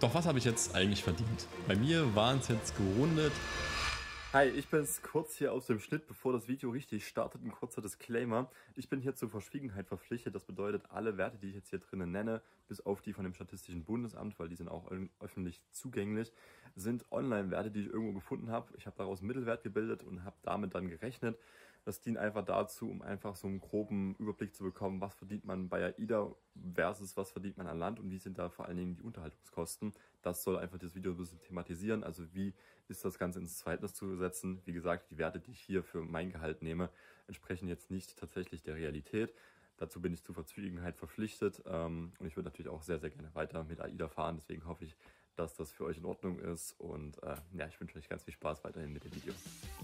Doch was habe ich jetzt eigentlich verdient? Bei mir waren es jetzt gerundet. Hi, ich bin's kurz hier aus dem Schnitt, bevor das Video richtig startet. Ein kurzer Disclaimer. Ich bin hier zur Verschwiegenheit verpflichtet. Das bedeutet, alle Werte, die ich jetzt hier drinnen nenne, bis auf die von dem Statistischen Bundesamt, weil die sind auch öffentlich zugänglich, sind Online-Werte, die ich irgendwo gefunden habe. Ich habe daraus einen Mittelwert gebildet und habe damit dann gerechnet. Das dient einfach dazu, um einfach so einen groben Überblick zu bekommen, was verdient man bei AIDA versus was verdient man an Land und wie sind da vor allen Dingen die Unterhaltungskosten. Das soll einfach das Video ein bisschen thematisieren, also wie ist das Ganze ins Verhältnis zu setzen. Wie gesagt, die Werte, die ich hier für mein Gehalt nehme, entsprechen jetzt nicht tatsächlich der Realität. Dazu bin ich zur Verzwiegenheit verpflichtet und ich würde natürlich auch sehr, sehr gerne weiter mit AIDA fahren. Deswegen hoffe ich, dass das für euch in Ordnung ist und ja, ich wünsche euch ganz viel Spaß weiterhin mit dem Video.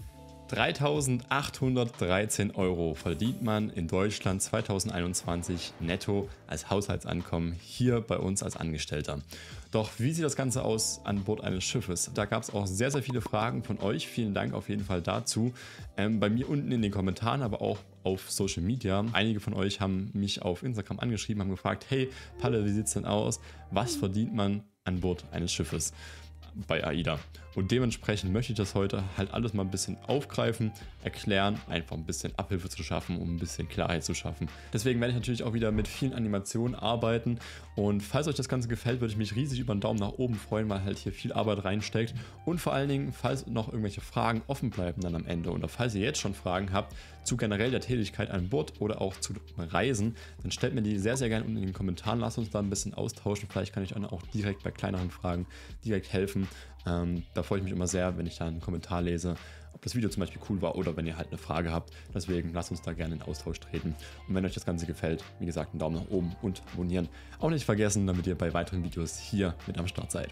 3.813 Euro verdient man in Deutschland 2021 netto als Haushaltsankommen hier bei uns als Angestellter. Doch wie sieht das Ganze aus an Bord eines Schiffes? Da gab es auch sehr, sehr viele Fragen von euch. Vielen Dank auf jeden Fall dazu. Bei mir unten in den Kommentaren, aber auch auf Social Media. Einige von euch haben mich auf Instagram angeschrieben, haben gefragt, hey Palle, wie sieht es denn aus? Was verdient man an Bord eines Schiffes bei AIDA? Und dementsprechend möchte ich das heute halt alles mal ein bisschen aufgreifen, erklären, einfach ein bisschen Abhilfe zu schaffen, um ein bisschen Klarheit zu schaffen. Deswegen werde ich natürlich auch wieder mit vielen Animationen arbeiten und falls euch das Ganze gefällt, würde ich mich riesig über einen Daumen nach oben freuen, weil halt hier viel Arbeit reinsteckt und vor allen Dingen, falls noch irgendwelche Fragen offen bleiben dann am Ende oder falls ihr jetzt schon Fragen habt zu generell der Tätigkeit an Bord oder auch zu Reisen, dann stellt mir die sehr, sehr gerne unten in den Kommentaren, lasst uns da ein bisschen austauschen, vielleicht kann ich euch auch direkt bei kleineren Fragen direkt helfen. Da freue ich mich immer sehr, wenn ich da einen Kommentar lese, ob das Video zum Beispiel cool war oder wenn ihr halt eine Frage habt. Deswegen lasst uns da gerne in Austausch treten. Und wenn euch das Ganze gefällt, wie gesagt, einen Daumen nach oben und abonnieren. Auch nicht vergessen, damit ihr bei weiteren Videos hier mit am Start seid.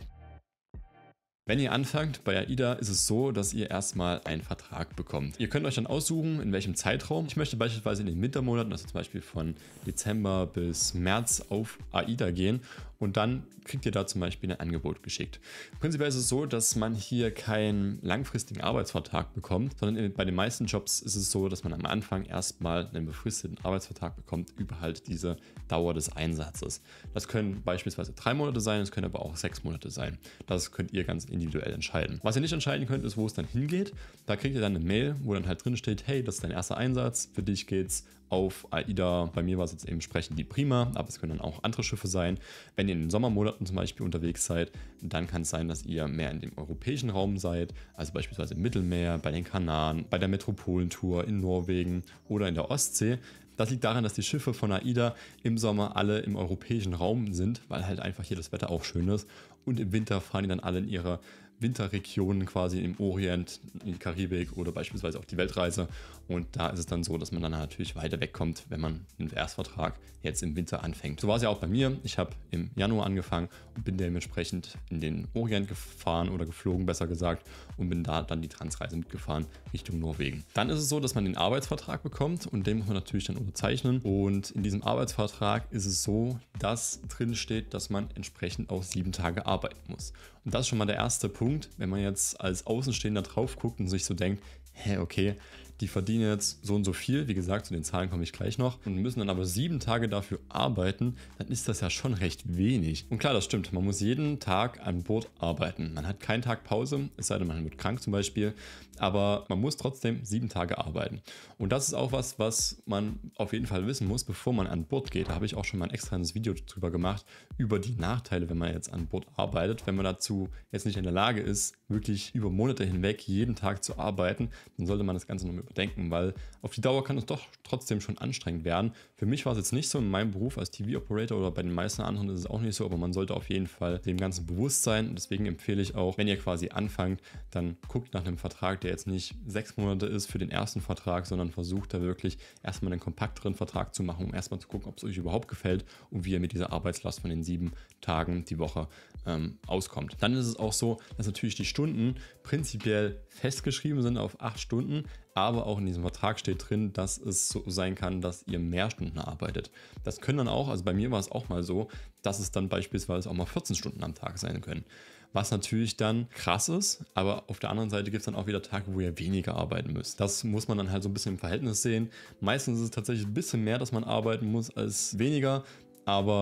Wenn ihr anfangt, bei AIDA ist es so, dass ihr erstmal einen Vertrag bekommt. Ihr könnt euch dann aussuchen, in welchem Zeitraum. Ich möchte beispielsweise in den Wintermonaten, also zum Beispiel von Dezember bis März auf AIDA gehen und dann kriegt ihr da zum Beispiel ein Angebot geschickt. Prinzipiell ist es so, dass man hier keinen langfristigen Arbeitsvertrag bekommt, sondern bei den meisten Jobs ist es so, dass man am Anfang erstmal einen befristeten Arbeitsvertrag bekommt über halt diese Dauer des Einsatzes. Das können beispielsweise 3 Monate sein, es können aber auch 6 Monate sein. Das könnt ihr ganz individuell entscheiden. Was ihr nicht entscheiden könnt, ist, wo es dann hingeht. Da kriegt ihr dann eine Mail, wo dann halt drin steht, hey, das ist dein erster Einsatz, für dich geht's auf AIDA, bei mir war es jetzt eben entsprechend die Prima, aber es können dann auch andere Schiffe sein. Wenn ihr in den Sommermonaten zum Beispiel unterwegs seid, dann kann es sein, dass ihr mehr in dem europäischen Raum seid, also beispielsweise im Mittelmeer, bei den Kanaren, bei der Metropolentour in Norwegen oder in der Ostsee. Das liegt daran, dass die Schiffe von AIDA im Sommer alle im europäischen Raum sind, weil halt einfach hier das Wetter auch schön ist und im Winter fahren die dann alle in ihre Winterregionen quasi im Orient, in die Karibik oder beispielsweise auf die Weltreise. Und da ist es dann so, dass man dann natürlich weiter wegkommt, wenn man einen Erstvertrag jetzt im Winter anfängt. So war es ja auch bei mir. Ich habe im Januar angefangen und bin dementsprechend in den Orient gefahren oder geflogen, besser gesagt, und bin da dann die Transreise mitgefahren Richtung Norwegen. Dann ist es so, dass man den Arbeitsvertrag bekommt und den muss man natürlich dann unterzeichnen. Und in diesem Arbeitsvertrag ist es so, dass drin steht, dass man entsprechend auch 7 Tage arbeiten muss. Und das ist schon mal der erste Punkt, wenn man jetzt als Außenstehender drauf guckt und sich so denkt, hä, okay, die verdienen jetzt so und so viel, wie gesagt, zu den Zahlen komme ich gleich noch, und müssen dann aber 7 Tage dafür arbeiten, dann ist das ja schon recht wenig. Und klar, das stimmt, man muss jeden Tag an Bord arbeiten. Man hat keinen Tag Pause, es sei denn, man wird krank zum Beispiel, aber man muss trotzdem 7 Tage arbeiten. Und das ist auch was man auf jeden Fall wissen muss, bevor man an Bord geht. Da habe ich auch schon mal ein externes Video drüber gemacht, über die Nachteile, wenn man jetzt an Bord arbeitet. Wenn man dazu jetzt nicht in der Lage ist, wirklich über Monate hinweg jeden Tag zu arbeiten, dann sollte man das Ganze nochmal überdenken, weil auf die Dauer kann es doch trotzdem schon anstrengend werden. Für mich war es jetzt nicht so in meinem Beruf als TV-Operator oder bei den meisten anderen ist es auch nicht so, aber man sollte auf jeden Fall dem Ganzen bewusst sein. Und deswegen empfehle ich auch, wenn ihr quasi anfangt, dann guckt nach einem Vertrag, der jetzt nicht 6 Monate ist für den ersten Vertrag, sondern versucht da wirklich erstmal einen kompakteren Vertrag zu machen, um erstmal zu gucken, ob es euch überhaupt gefällt und wie ihr mit dieser Arbeitslast von den 7 Tagen die Woche auskommt. Dann ist es auch so, dass natürlich die Stunden prinzipiell festgeschrieben sind auf 8 Stunden, aber auch in diesem Vertrag steht drin, dass es so sein kann, dass ihr mehr Stunden arbeitet. Das können dann auch, also bei mir war es auch mal so, dass es dann beispielsweise auch mal 14 Stunden am Tag sein können. Was natürlich dann krass ist, aber auf der anderen Seite gibt es dann auch wieder Tage, wo ihr weniger arbeiten müsst. Das muss man dann halt so ein bisschen im Verhältnis sehen. Meistens ist es tatsächlich ein bisschen mehr, dass man arbeiten muss als weniger, aber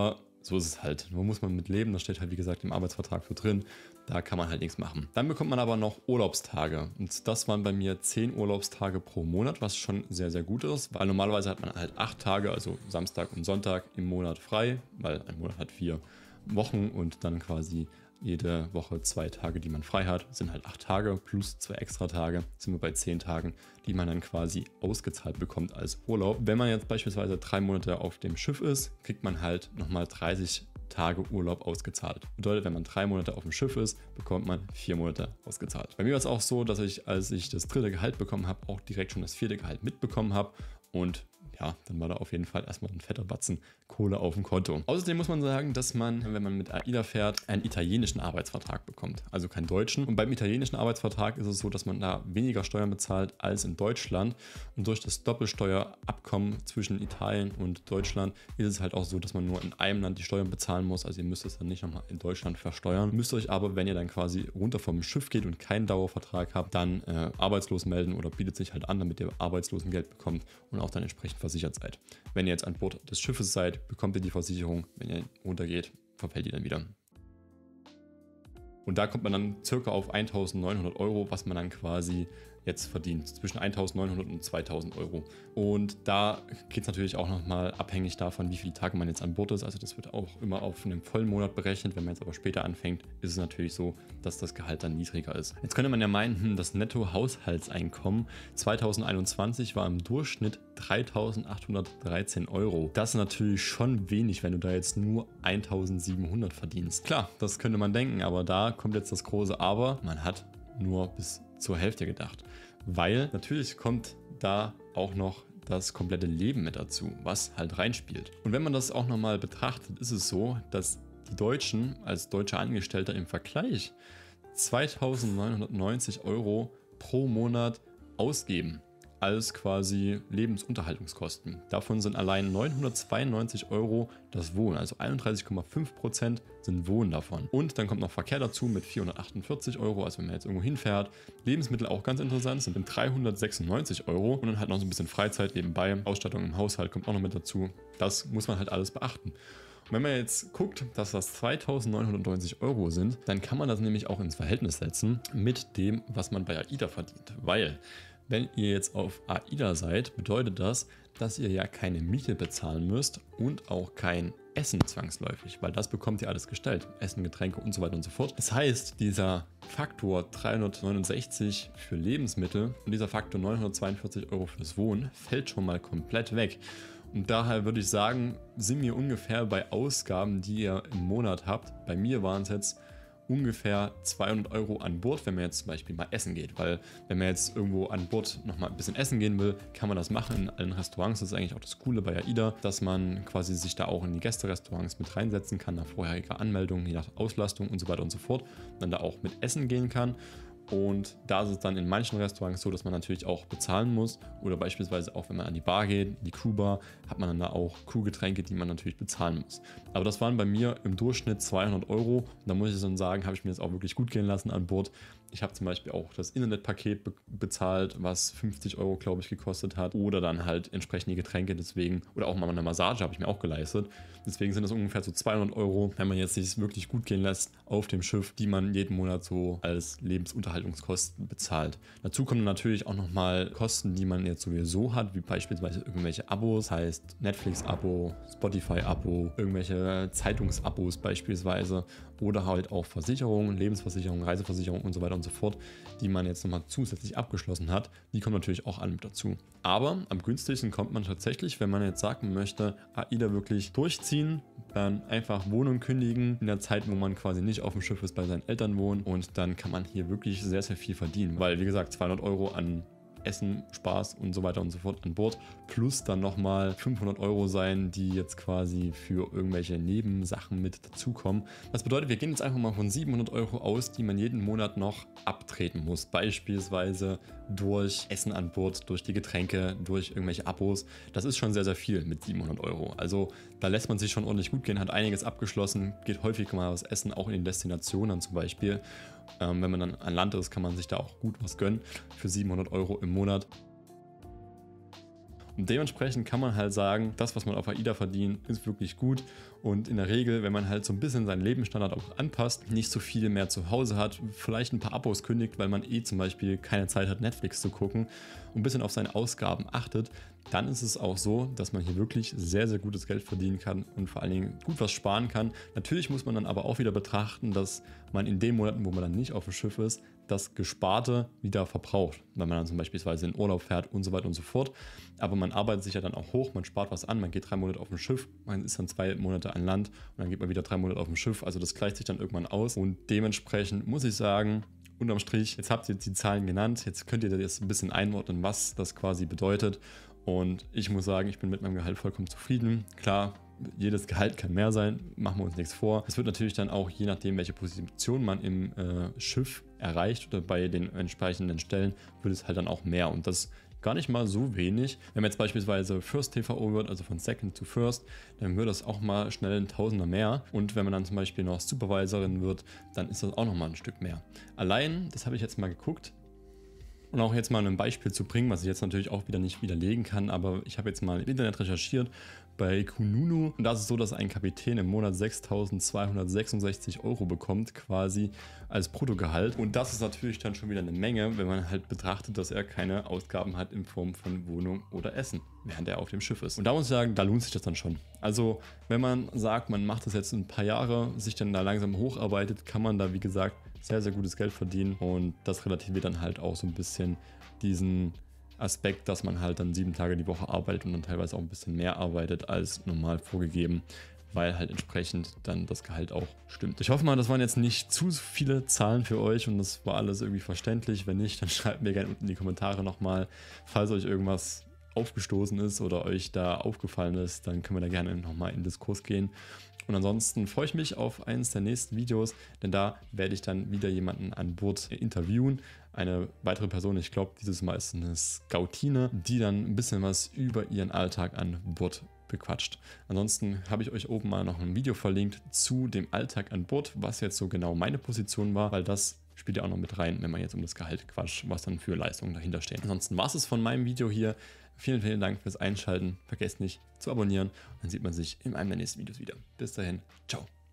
so ist es halt. Nur muss man mit leben, das steht halt wie gesagt im Arbeitsvertrag so drin. Da kann man halt nichts machen. Dann bekommt man aber noch Urlaubstage. Und das waren bei mir 10 Urlaubstage pro Monat, was schon sehr, sehr gut ist. Weil normalerweise hat man halt 8 Tage, also Samstag und Sonntag im Monat frei. Weil ein Monat hat 4 Wochen und dann quasi jede Woche 2 Tage, die man frei hat, sind halt 8 Tage plus 2 extra Tage. Sind wir bei 10 Tagen, die man dann quasi ausgezahlt bekommt als Urlaub. Wenn man jetzt beispielsweise 3 Monate auf dem Schiff ist, kriegt man halt nochmal 30 Tage Urlaub ausgezahlt. Bedeutet, wenn man 3 Monate auf dem Schiff ist, bekommt man 4 Monate ausgezahlt. Bei mir war es auch so, dass ich, als ich das 3. Gehalt bekommen habe, auch direkt schon das 4. Gehalt mitbekommen habe und ja, dann war da auf jeden Fall erstmal ein fetter Batzen Kohle auf dem Konto. Außerdem muss man sagen, dass man, wenn man mit AIDA fährt, einen italienischen Arbeitsvertrag bekommt, also keinen deutschen. Und beim italienischen Arbeitsvertrag ist es so, dass man da weniger Steuern bezahlt als in Deutschland. Und durch das Doppelsteuerabkommen zwischen Italien und Deutschland ist es halt auch so, dass man nur in einem Land die Steuern bezahlen muss. Also ihr müsst es dann nicht nochmal in Deutschland versteuern. Müsst euch aber, wenn ihr dann quasi runter vom Schiff geht und keinen Dauervertrag habt, dann arbeitslos melden oder bietet sich halt an, damit ihr Arbeitslosengeld bekommt und auch dann entsprechend versichert seid. Wenn ihr jetzt an Bord des Schiffes seid, bekommt ihr die Versicherung. Wenn ihr runtergeht, verfällt die dann wieder. Und da kommt man dann circa auf 1.900 Euro, was man dann quasi jetzt verdient. Zwischen 1.900 und 2.000 Euro. Und da geht es natürlich auch nochmal abhängig davon, wie viele Tage man jetzt an Bord ist. Also das wird auch immer auf einen vollen Monat berechnet. Wenn man jetzt aber später anfängt, ist es natürlich so, dass das Gehalt dann niedriger ist. Jetzt könnte man ja meinen, das Netto-Haushaltseinkommen 2021 war im Durchschnitt 3.813 Euro. Das ist natürlich schon wenig, wenn du da jetzt nur 1.700 verdienst. Klar, das könnte man denken, aber da kommt jetzt das große Aber. Man hat nur bis zur Hälfte gedacht, weil natürlich kommt da auch noch das komplette Leben mit dazu, was halt reinspielt. Und wenn man das auch nochmal betrachtet, ist es so, dass die Deutschen als deutsche Angestellte im Vergleich 2.990 Euro pro Monat ausgeben als quasi Lebensunterhaltungskosten. Davon sind allein 992 Euro das Wohnen, also 31,5% sind Wohnen davon. Und dann kommt noch Verkehr dazu mit 448 Euro, also wenn man jetzt irgendwo hinfährt. Lebensmittel auch ganz interessant, sind 396 Euro und dann halt noch so ein bisschen Freizeit nebenbei. Ausstattung im Haushalt kommt auch noch mit dazu. Das muss man halt alles beachten. Und wenn man jetzt guckt, dass das 2.990 Euro sind, dann kann man das nämlich auch ins Verhältnis setzen mit dem, was man bei AIDA verdient. Weil wenn ihr jetzt auf AIDA seid, bedeutet das, dass ihr ja keine Miete bezahlen müsst und auch kein Essen zwangsläufig, weil das bekommt ihr alles gestellt. Essen, Getränke und so weiter und so fort. Das heißt, dieser Faktor 369 für Lebensmittel und dieser Faktor 942 Euro fürs Wohnen fällt schon mal komplett weg. Und daher würde ich sagen, sind wir ungefähr bei Ausgaben, die ihr im Monat habt. Bei mir waren es jetzt ungefähr 200 Euro an Bord, wenn man jetzt zum Beispiel mal essen geht. Weil wenn man jetzt irgendwo an Bord nochmal ein bisschen essen gehen will, kann man das machen in allen Restaurants. Das ist eigentlich auch das Coole bei AIDA, dass man quasi sich da auch in die Gästerestaurants mit reinsetzen kann, nach vorheriger Anmeldung, je nach Auslastung und so weiter und so fort. Und dann da auch mit essen gehen kann. Und da ist es dann in manchen Restaurants so, dass man natürlich auch bezahlen muss. Oder beispielsweise auch, wenn man an die Bar geht, die Crewbar, hat man dann da auch Crewgetränke, die man natürlich bezahlen muss. Aber das waren bei mir im Durchschnitt 200 Euro. Und da muss ich dann sagen, habe ich mir das auch wirklich gut gehen lassen an Bord. Ich habe zum Beispiel auch das Internetpaket bezahlt, was 50 Euro, glaube ich, gekostet hat. Oder dann halt entsprechende Getränke, deswegen, oder auch mal eine Massage habe ich mir auch geleistet. Deswegen sind das ungefähr so 200 Euro, wenn man jetzt sich wirklich gut gehen lässt auf dem Schiff, die man jeden Monat so als Lebensunterhaltungskosten bezahlt. Dazu kommen natürlich auch nochmal Kosten, die man jetzt sowieso hat, wie beispielsweise irgendwelche Abos, heißt Netflix-Abo, Spotify-Abo, irgendwelche Zeitungsabos beispielsweise oder halt auch Versicherungen, Lebensversicherung, Reiseversicherung und so weiter und so fort, die man jetzt nochmal zusätzlich abgeschlossen hat. Die kommen natürlich auch alle mit dazu. Aber am günstigsten kommt man tatsächlich, wenn man jetzt sagen möchte, AIDA wirklich durchziehen, dann einfach Wohnung kündigen in der Zeit, wo man quasi nicht auf dem Schiff ist, bei seinen Eltern wohnt, und dann kann man hier wirklich sehr, sehr viel verdienen, weil wie gesagt 200 Euro an Essen, Spaß und so weiter und so fort an Bord, plus dann nochmal 500 Euro sein, die jetzt quasi für irgendwelche Nebensachen mit dazukommen. Das bedeutet, wir gehen jetzt einfach mal von 700 Euro aus, die man jeden Monat noch abtreten muss. Beispielsweise durch Essen an Bord, durch die Getränke, durch irgendwelche Abos. Das ist schon sehr, sehr viel mit 700 Euro. Also da lässt man sich schon ordentlich gut gehen, hat einiges abgeschlossen, geht häufig mal was essen, auch in den Destinationen zum Beispiel. Wenn man dann an Land ist, kann man sich da auch gut was gönnen für 700 Euro im Monat. Und dementsprechend kann man halt sagen, das, was man auf AIDA verdient, ist wirklich gut. Und in der Regel, wenn man halt so ein bisschen seinen Lebensstandard auch anpasst, nicht so viel mehr zu Hause hat, vielleicht ein paar Abos kündigt, weil man zum Beispiel keine Zeit hat, Netflix zu gucken und ein bisschen auf seine Ausgaben achtet, dann ist es auch so, dass man hier wirklich sehr, sehr gutes Geld verdienen kann und vor allen Dingen gut was sparen kann. Natürlich muss man dann aber auch wieder betrachten, dass man in den Monaten, wo man dann nicht auf dem Schiff ist, das Gesparte wieder verbraucht, wenn man dann zum Beispiel in Urlaub fährt und so weiter und so fort. Aber man arbeitet sich ja dann auch hoch, man spart was an, man geht 3 Monate auf dem Schiff, man ist dann 2 Monate an Land und dann geht man wieder 3 Monate auf dem Schiff. Also das gleicht sich dann irgendwann aus und dementsprechend muss ich sagen, unterm Strich, jetzt habt ihr die Zahlen genannt, jetzt könnt ihr das ein bisschen einordnen, was das quasi bedeutet. Und ich muss sagen, ich bin mit meinem Gehalt vollkommen zufrieden. Klar, jedes Gehalt kann mehr sein, machen wir uns nichts vor. Es wird natürlich dann auch, je nachdem, welche Position man im Schiff erreicht oder bei den entsprechenden Stellen, wird es halt dann auch mehr. Und das gar nicht mal so wenig. Wenn man jetzt beispielsweise First TVO wird, also von Second to First, dann wird das auch mal schnell ein Tausender mehr. Und wenn man dann zum Beispiel noch Supervisorin wird, dann ist das auch noch mal ein Stück mehr. Allein, das habe ich jetzt mal geguckt, und auch jetzt mal ein Beispiel zu bringen, was ich jetzt natürlich auch wieder nicht widerlegen kann, aber ich habe jetzt mal im Internet recherchiert bei Kununu. Und da ist es so, dass ein Kapitän im Monat 6.266 € bekommt, quasi als Bruttogehalt. Und das ist natürlich dann schon wieder eine Menge, wenn man halt betrachtet, dass er keine Ausgaben hat in Form von Wohnung oder Essen, während er auf dem Schiff ist. Und da muss ich sagen, da lohnt sich das dann schon. Also wenn man sagt, man macht das jetzt ein paar Jahre, sich dann da langsam hocharbeitet, kann man da, wie gesagt, sehr, sehr gutes Geld verdienen. Und das relativiert dann halt auch so ein bisschen diesen Aspekt, dass man halt dann 7 Tage die Woche arbeitet und dann teilweise auch ein bisschen mehr arbeitet als normal vorgegeben, weil halt entsprechend dann das Gehalt auch stimmt. Ich hoffe mal, das waren jetzt nicht zu viele Zahlen für euch und das war alles irgendwie verständlich. Wenn nicht, dann schreibt mir gerne unten in die Kommentare nochmal, falls euch irgendwas aufgestoßen ist oder euch da aufgefallen ist, dann können wir da gerne nochmal in den Diskurs gehen. Und ansonsten freue ich mich auf eines der nächsten Videos, denn da werde ich dann wieder jemanden an Bord interviewen. Eine weitere Person, ich glaube dieses Mal ist eine Scoutine, die dann ein bisschen was über ihren Alltag an Bord bequatscht. Ansonsten habe ich euch oben mal noch ein Video verlinkt zu dem Alltag an Bord, was jetzt so genau meine Position war, weil das spielt ja auch noch mit rein, wenn man jetzt um das Gehalt quatscht, was dann für Leistungen dahinter stehen. Ansonsten war es von meinem Video hier. Vielen, vielen Dank fürs Einschalten. Vergesst nicht zu abonnieren und dann sieht man sich in einem der nächsten Videos wieder. Bis dahin, ciao.